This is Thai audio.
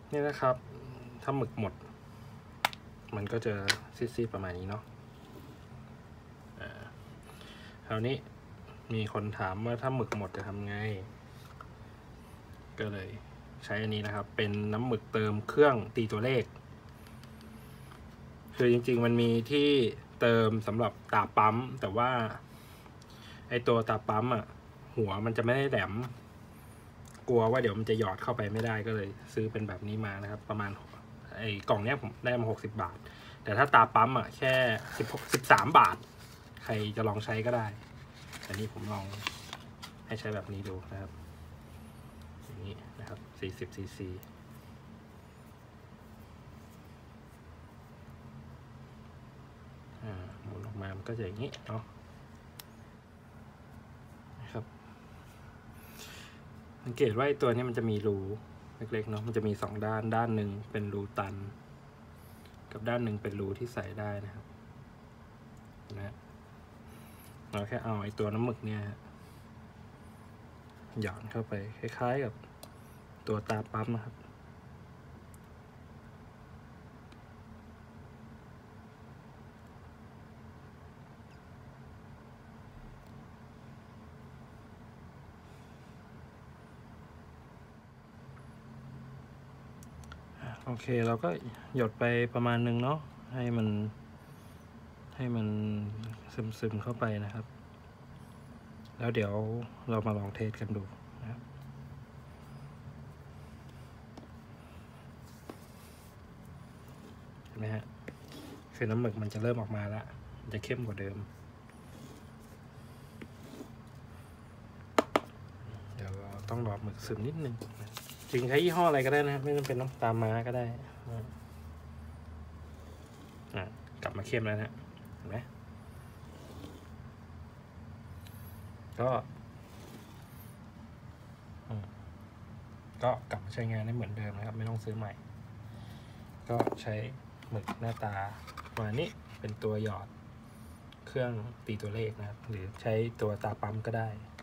นี่นะครับถ้าหมึกหมดมันก็จะซีดๆประมาณนี้เนาะคราวนี้มีคนถามว่าถ้าหมึกหมดจะทำไงก็เลยใช้อันนี้นะครับเป็นน้ำหมึกเติมเครื่องตีตัวเลขคือจริงๆมันมีที่เติมสำหรับตาปั๊มแต่ว่าไอตัวตาปั๊มหัวมันจะไม่ได้แหลมกลัวว่าเดี๋ยวมันจะหยอดเข้าไปไม่ได้ก็เลยซื้อเป็นแบบนี้มานะครับประมาณไอกล่องเนี้ยผมได้มา60 บาทแต่ถ้าตาปั๊มแค่13 บาทใครจะลองใช้ก็ได้อันนี้ผมลองให้ใช้แบบนี้ดูนะครับอย่างนี้นะครับ40 cc หมุนออกมามันก็จะอย่างนี้เนาะนะครับสังเกตว่าตัวนี้มันจะมีรูเล็กๆเนาะมันจะมี2 ด้านด้านหนึ่งเป็นรูตันกับด้านหนึ่งเป็นรูที่ใส่ได้นะครับนะเราแค่เอาไอ้ตัวน้ำหมึกเนี่ยหย่อนเข้าไปคล้ายๆกับตัวตาปั๊มนะครับโอเคเราก็หยดไปประมาณนึงเนาะให้มันซึมเข้าไปนะครับแล้วเดี๋ยวเรามาลองเทสกันดูนะครับเห็นไหมฮะคือน้ำหมึกมันจะเริ่มออกมาแล้วมันจะเข้มกว่าเดิมเดี๋ยวเราต้องรอหมึกซึมนิดนึงจริงใช้ยี่ห้ออะไรก็ได้นะครับไม่จำเป็นต้องตามม้าก็ได้กลับมาเข้มแล้วนะเห็นไหมก็กลับมาใช้งานได้เหมือนเดิมนะครับไม่ต้องซื้อใหม่ก็ใช้หมึกหน้าตาประมาณนี้เป็นตัวหยอดเครื่องตีตัวเลขนะครับหรือใช้ตัวตาปั๊มก็ได้